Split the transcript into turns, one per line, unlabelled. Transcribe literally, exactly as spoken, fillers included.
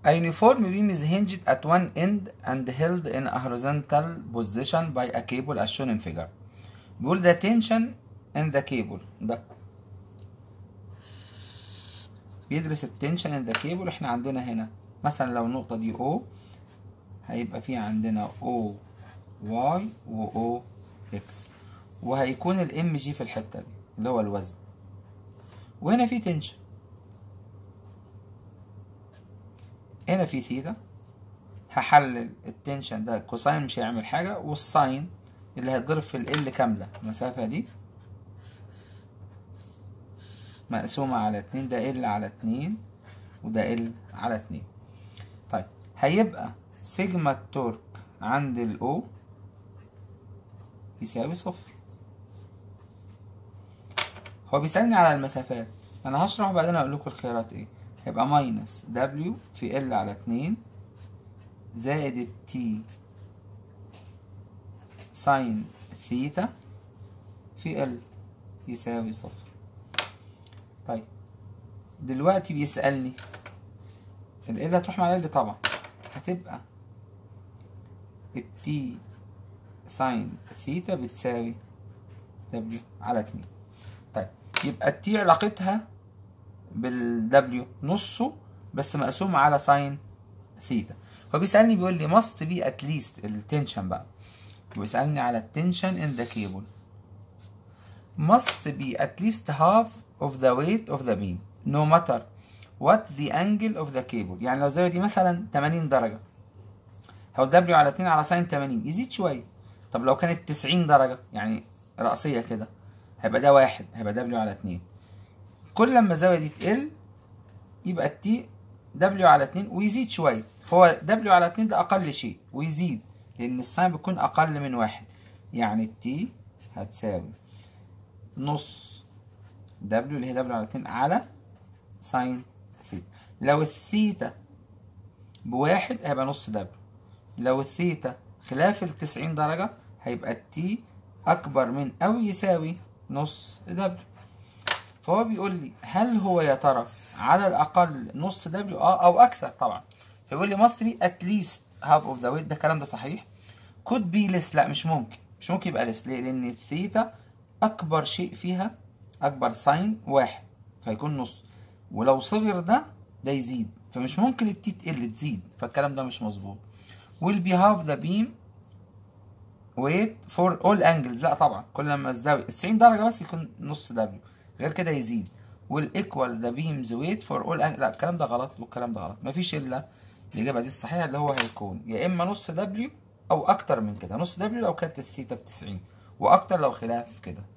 A uniform beam is hinged at one end and held in a horizontal position by a cable as shown in figure. بيقول the tension in the cable. ده بيدرس التنشن in the cable. احنا عندنا هنا مثلا لو النقطة دي O هيبقى في عندنا O Y و O X، وهيكون ال M G في الحتة دي اللي هو الوزن، وهنا في تنشن، هنا في ثيتا. هحلل التنشن ده كوساين مش هيعمل حاجة، والساين اللي هيتضرب في ال L كاملة المسافة دي مقسومة على اتنين، ده L على اتنين وده L على اتنين. طيب هيبقى سيجما التورك عند ال O يساوي صفر. هو بيسألني على المسافات، أنا هشرح وبعدين أقول لكم الخيارات إيه. هيبقى ماينس W في L على اتنين زائد التي ساين ثيتا في L يساوي صفر. طيب دلوقتي بيسألني ال L هتروح مع ال طبعا، هتبقى التي ساين ثيتا بتساوي W على اتنين. طيب يبقى التي علاقتها بالدبليو نصه بس مقسوم على ساين ثيتا. هو بيسألني بيقول لي must be at least التنشن بقى، وبيسألني على التنشن in the cable must be at least half of the weight of the beam no matter what the angle of the cable. يعني لو الزاوية دي مثلا تمانين درجة، هو دبليو على اتنين على ساين تمانين يزيد شوية. طب لو كانت تسعين درجة يعني رأسية كده، هيبقى ده واحد، هيبقى دبليو على اتنين. كل لما الزاوية دي تقل يبقى التي دبليو على اتنين ويزيد شوية. فهو دبليو على اتنين ده أقل شيء ويزيد لأن الساين بيكون أقل من واحد، يعني التي هتساوي نص دبليو اللي هي دبليو على اتنين على ساين ثيتا. لو الثيتا بواحد هيبقى نص دبليو، لو الثيتا خلاف التسعين درجة هيبقى التي أكبر من أو يساوي نص دبليو. فهو بيقول لي هل هو يا ترى على الأقل نص دبليو اه أو أكثر طبعا. فيقول لي must be at least half of the weight. ده الكلام ده صحيح. could be less، لا مش ممكن، مش ممكن يبقى less. ليه؟ لأن الثيتا أكبر شيء فيها، أكبر ساين واحد، فيكون نص. ولو صغر ده ده يزيد، فمش ممكن التي تقل تزيد، فالكلام ده مش مظبوط. will be half the beam weight for all angles. لا طبعا كل لما الزاوية تسعين درجة بس يكون نص دبليو، غير كده يزيد. will equal the beam's weight for all angles. لا الكلام ده غلط والكلام ده غلط، مفيش إلا الإجابة دي الصحيحة اللي هو هيكون يا إما نص دبليو أو أكتر من كده. نص دبليو لو كانت الثيتا بتسعين، وأكتر لو خلاف كده.